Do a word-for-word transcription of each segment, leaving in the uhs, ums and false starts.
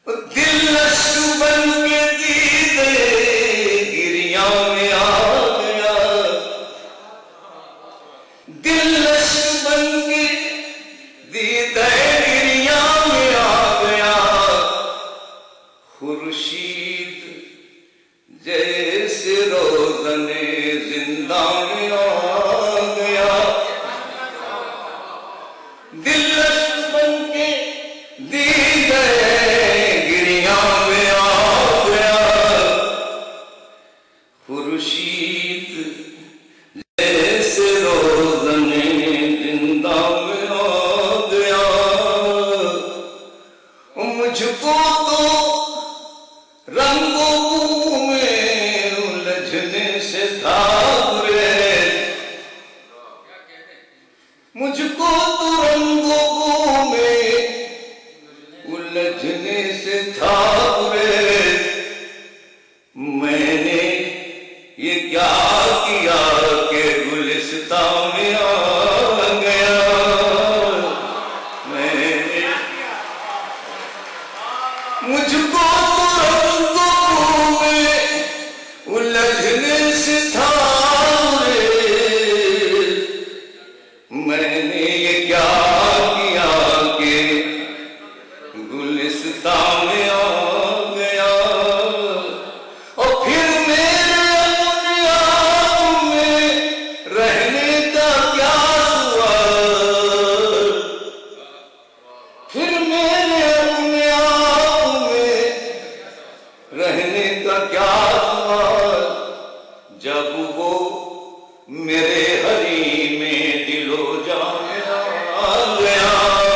دل اشک بن کے دیدے گریاں میں آ گیا، دل اشک بن کے دیدے گریاں میں آ گیا، خورشید جیسے روزن زندہ میں آ گیا، دل اشک بن کے دیدے گریاں میں آ گیا، خورشید جیسے روزن زندہ میں آ گیا، مجھ کو تو رنگ و بو میں الجھنے سے تھا گریز، مجھ کو تو رنگ و بو میں الجھنے سے تھا گریز، میں نے یہ کیا کیا کہ گلستان میں آ گیا، میں نے مجھ کو تو رنگ و بو میں الجھنے سے تھا گریز، میں نے یہ کیا کیا کہ گلستان میں آ گیا، اور پھر میرے اپنے آپ میں رہنے کا کیا سوال، پھر میرے اپنے آپ میں رہنے کا کیا سوال، جب وہ میرے حریم میں دل و جان آ گیا،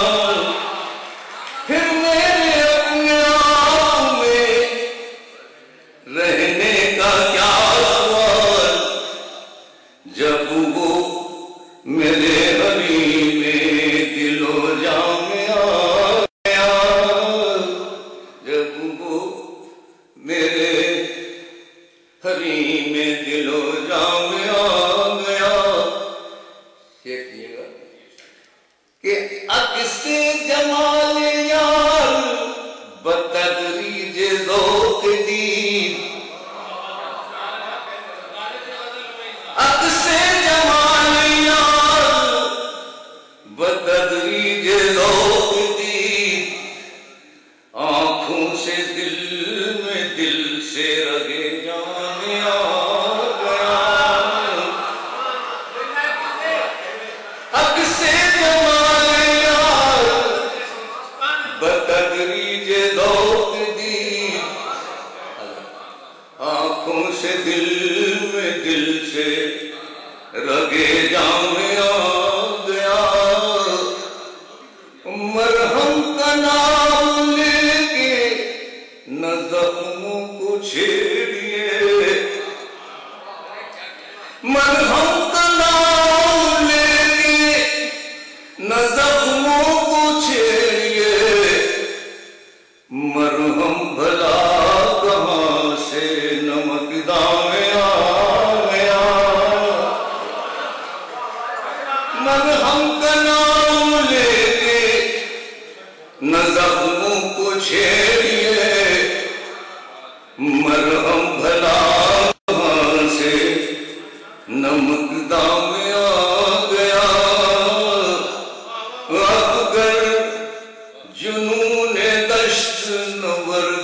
پھر میرے اپنے آپ میں رہنے کا کیا سوال، جب وہ میرے حریم میں دل و جان آ گیا، جب وہ میرے حریم میں دل و جان آ گیا، دیکھیے گا کہ عکس جمال یار بتدریج ذوق دید، عکس جمال یار بتدریج ذوق دید، آنکھوں سے دل میں دل سے رگے جان آ گیا، عکس جمال یار بتدریج ذوق دید، آنکھوں سے دل میں دل سے رگے جان آ گیا، مرہم کا نام لے کے نہ زخموں کو چھیڑیے، مرہم کا نام لے کے نہ زخموں کو چھیڑیے، مرہم بھلا کہاں سے نمک دان آ گیا، مرہم کا نام لے کے نہ زخموں کو چھیڑیے، مرہم بھلا کہاں سے نمک دان آ گیا، افگر جنون دشت نور